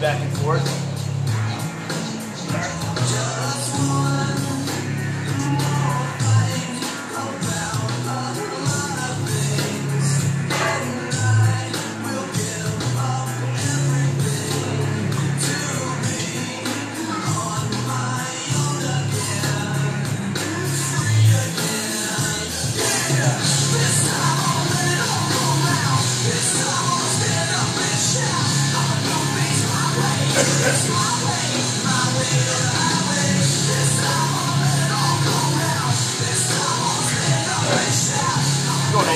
back and forth. Go ahead.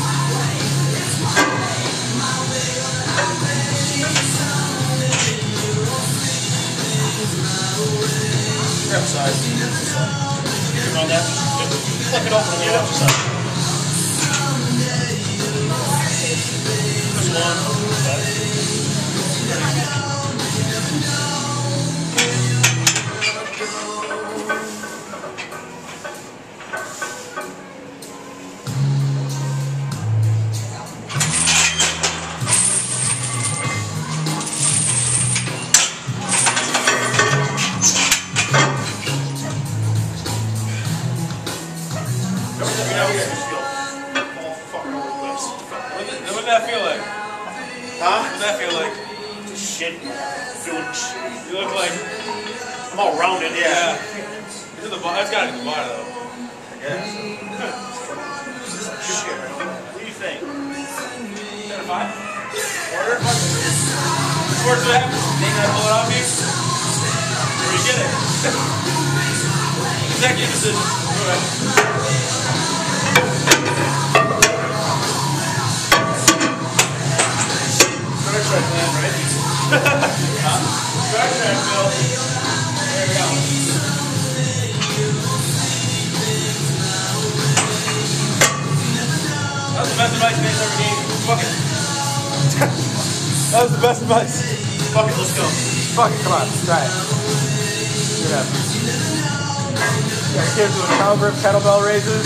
Grab side. On that. Flip it open and get up to side. Just one. What did that feel like? Huh? What did that feel like? Shit. Feeling shit. You look like... I'm all rounded, yeah. It's at the bar. That's gotta be the bar, though. I guess. Shit. What do you think? 10 out of 5? Order? Worst what happens? They gotta pull it off you? Where you get it? Executive decision. Go ahead. Star Trek land, right? Huh? Star Trek, Bill. There we go. That was the best advice man's ever gave me. Fuck it. That was the best advice. Fuck it, let's go. Fuck it, come on, try it. See what happens. Got your kids doing power grip, kettlebell raises.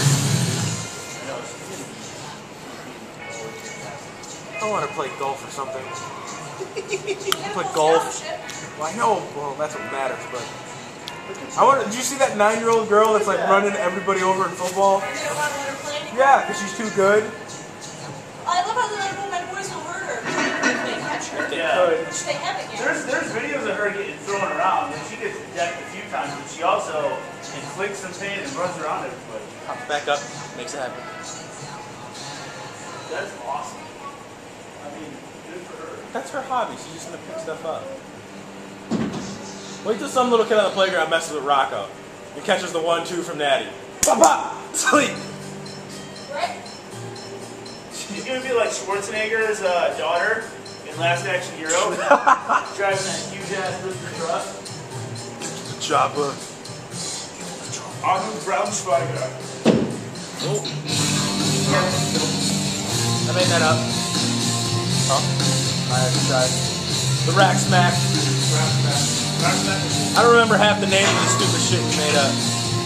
I want to play golf or something. Play golf. Well, I know. Well, that's what matters. But I want. Did you see that 9-year-old girl that's like running everybody over in football? Yeah, because she's too good. I love how my boys will hurt her if they catch her. Yeah. They haven't yet. There's videos of her getting thrown around, and she gets decked a few times, but she also inflicts some pain and runs around everybody. Back up, makes it happen. That's awesome. I mean, good for her. That's her hobby. She's just gonna pick stuff up. Wait till some little kid on the playground messes with Rocco and catches the 1-2 from Natty. Pop, pop, sleep. Right? She's gonna be like Schwarzenegger's daughter in Last Action Hero, driving that huge ass lifted truck. Chopper. Arnold Braunschweiger. Oh. I made that up. Huh? I have to try. The Rack Smack. I don't remember half the names of the stupid shit we made up.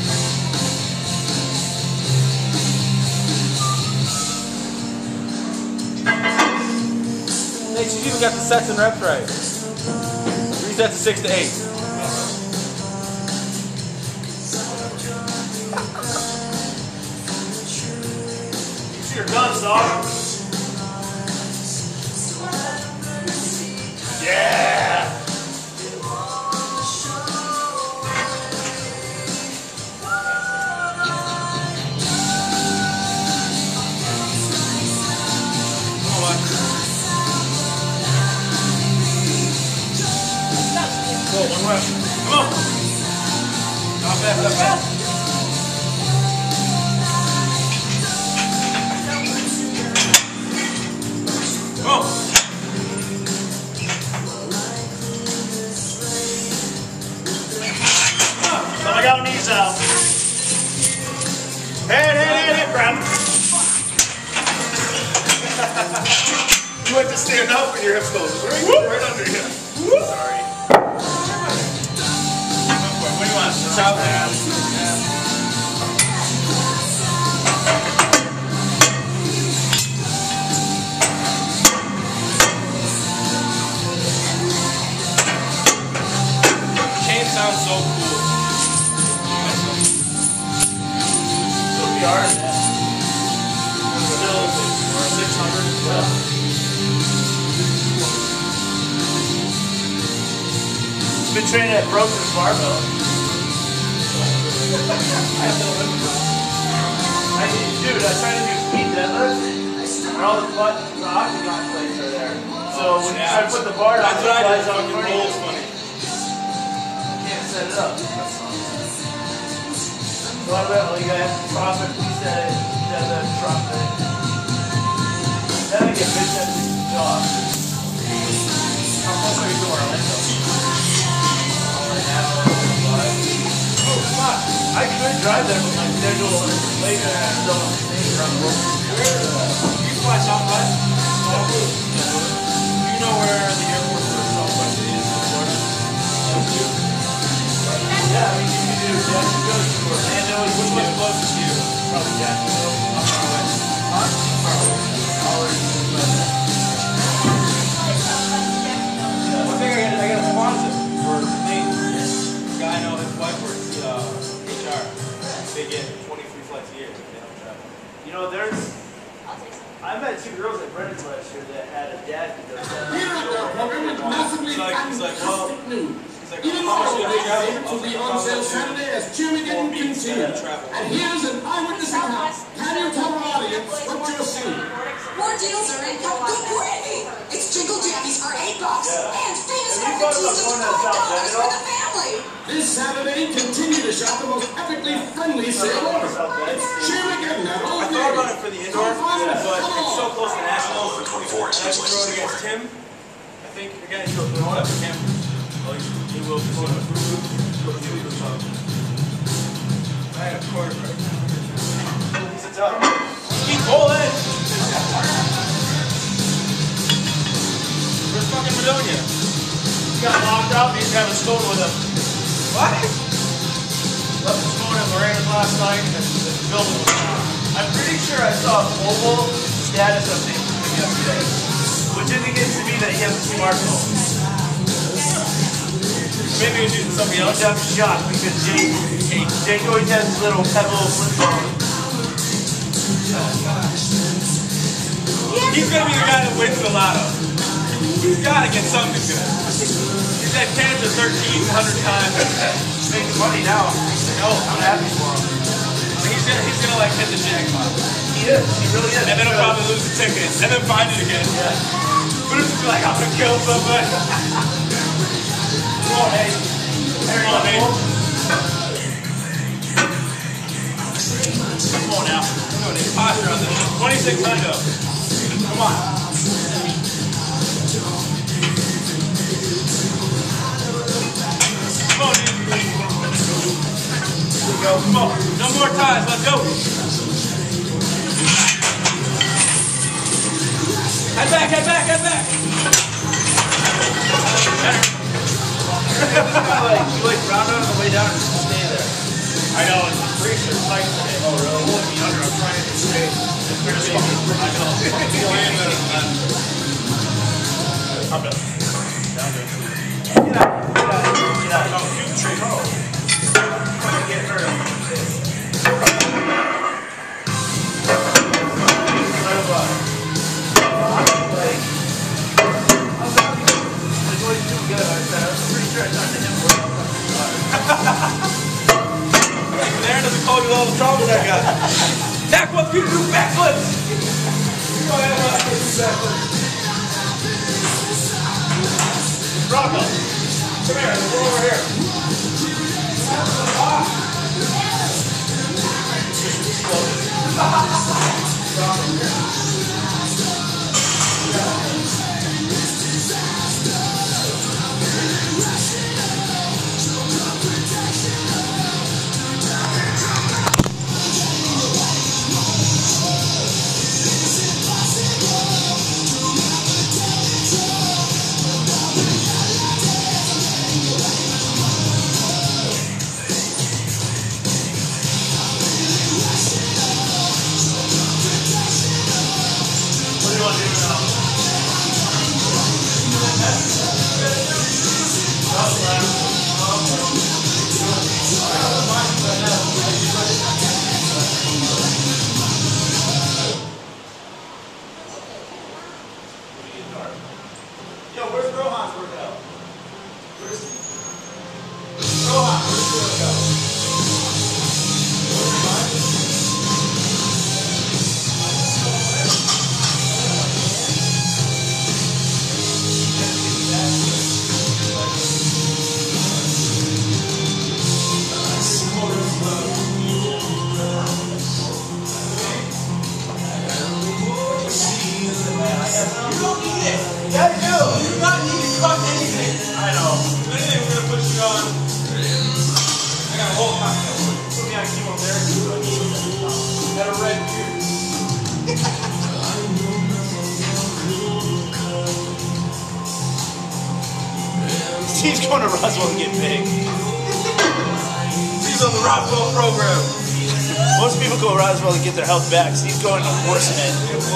Hey, she's even got the sets and reps right. 3 sets of 6 to 8. Your guns, dog. Yeah. Come on. Go, one left. Come on. Not bad, not bad. Come on. So I got knees out. Hey, grab. You went to stand up and your hips goes right under you. Sorry. What do you want? South man. so cool. Still be hard, man. Still, or 600. Yeah. Been training at Broken Barbell. Dude, I tried to do speed deadlifts, and all the octagon plates are there. So when you try to put the bar down, that's what I did. it Fucking rolls funny. Can't set it up. A lot of it, like I have to drop it, reset it, drop it. Then I get bitched at the job. How close are you to Orlando? Oh, fuck. I could drive there, but my schedule is later and I'm still on the stage around the world. You fly Southwest? Do you know where the airport for Southwest is in Florida? Yeah, I mean, you can do Jacksonville to Orlando. Which one's closest to you? Probably Jacksonville. How far away? Huh? One thing I got a sponsor for Nate. The guy I know, his wife works HR. They get 23 flights a year. They don't travel. You know, there's. I'll take some. I met two girls at Brennan's last year that had a dad who does that. He's like, well, Even how much more do they travel? favorites will be on sale Saturday as Jimmigan continues. And here's an eyewitness account. Can you tell an audience what you're seeing? More deals are in. Good gravy! It's Jingle Jammies for $8 and famous Have you thought about mac and cheese going at to South $5 Bend at for all? the family. This Saturday, continue to shop the most epically friendly sale order. Share again at Old I thought about it for the indoor, but it's so close to nationals. And I was throwing against Tim. I think again he'll throw it up for Tim. Well, he will be soon. I had a quarterback. He's a tough. Keep pulling. Where's fucking Madonia? He got locked up. He's having a stone with him. What? Left the stone at Lorena's last night, and the building was down. I'm pretty sure I saw a mobile status update from him yesterday, which indicates to me that he has a smartphone. Maybe he's using something else. I'm shocked because Jake always has his little pebble flip phone. He's gonna be the guy that wins the lotto. He's gotta get something good. He's had cancer 1,300 times. Making money now. No, I'm happy for him. he's gonna like hit the jackpot. He is. He really is. And then he'll probably lose the ticket. And then find it again. Yeah. But it's just like, I'm gonna kill somebody. Come on, Nate. Come on, Nate. Come on now. Come on, Nate. Posture on this. 2,600. Come on. Come on, Nate. Here we go. Come on. No more ties. Let's go. Head back, head back, head back. You round on the way down and just stay there. I know, it's pretty sure it's tight today. Oh, really? Hold me under. I'm trying to stay. It's pretty small. I know. I'm done. Get out. No, you trade. Get hurt. Darren doesn't call you all the trouble that guy. Dak wants me to do backflips. Go ahead, let's do backflips. Rocco, come here. Come over here. Yo, where's Rohan's workout? Where's Rohan? Where's your workout? Yeah, you do. You do not need to cook anything. I know. If anything, we're gonna put you on. I got a whole cocktail. Put me on chemotherapy. Got a red beard. Steve's going to Roswell to get big. Steve's on the Roswell program. Most people go to Roswell to get their health back. Steve's going to worsen it.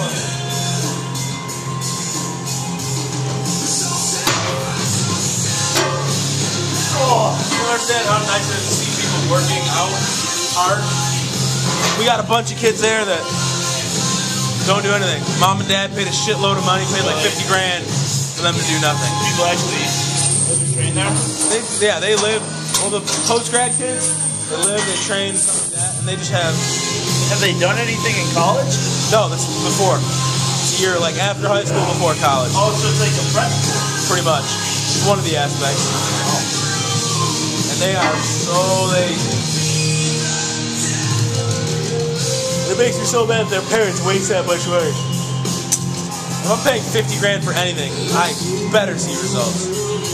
Oh, you understand how nice it is to see people working out hard? We got a bunch of kids there that don't do anything. Mom and dad paid a shitload of money, paid like 50 grand for them to do nothing. People actually live and train there? They live. All the post-grad kids, they live, they train, and they just have... Have they done anything in college? No, this is before. It's a year like after high school, before college. Oh, so it's like a prep school? Pretty much. It's one of the aspects. They are so lazy. It makes me so mad their parents waste that much money. If I'm paying 50 grand for anything, I better see results.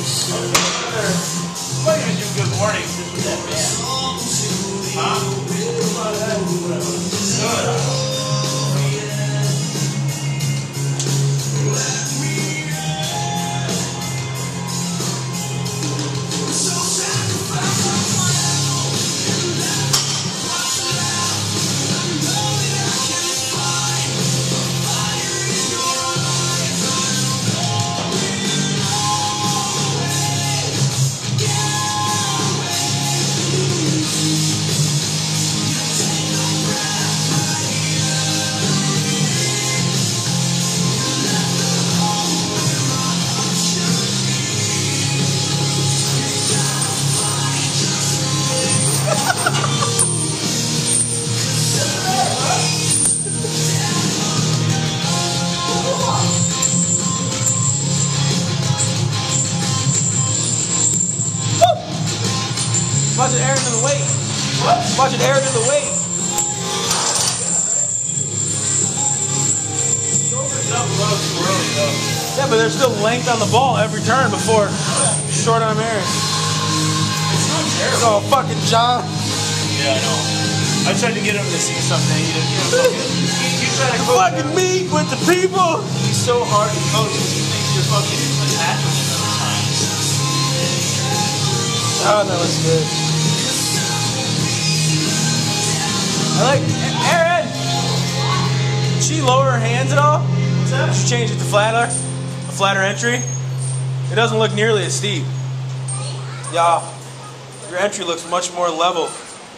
Why even do good mornings just with that man? Huh? Good. Watch it air into the weight. What? Watch it air into the weight. Yeah, but there's still length on the ball every turn before short arm air. It's not terrible. It's all fucking job. Yeah, I know. I tried to get him to see something. He tried to fucking meet with the people. He's so hard to coach because he thinks you're fucking attacking him every time. Oh, that looks good. I like Aaron. Did she lower her hands at all? What's that? She changed it to flatter, a flatter entry. It doesn't look nearly as steep. Yeah, your entry looks much more level.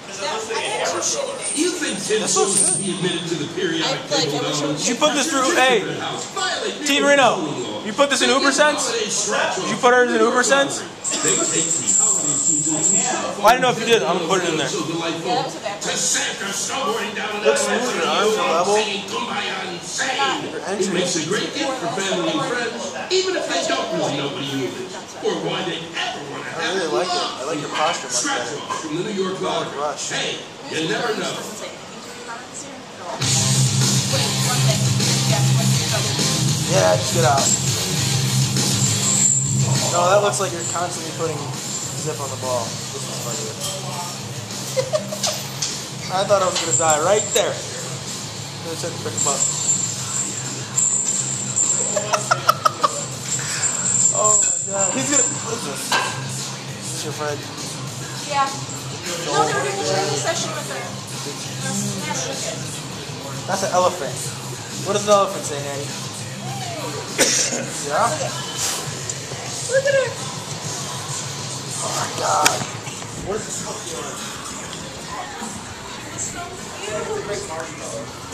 You think Tim should be admitted to the periodic table now? You put this through, hey, T. Reno, you put this in UberSense? Did you put hers in UberSense? Well, I don't know if you did. I'm going to put it in there. Looks smooth, your arms are level. Your entry makes a great gift for family and friends, even if they don't really know what you use or why they ever want to have. I really like it. I like your posture much better. From the New York Rush. Hey, you never know. Yeah, just get out. No, that looks like you're constantly putting zip on the ball. This is funny. I thought I was going to die right there. I just had to pick him up. Oh my god. He's going to... What is this? Is this your friend? Yeah. No, they were doing a training session with her. That's an elephant. What does an elephant say, Nanny? Yeah? Look at her. Oh my god. What is this? It's so cute.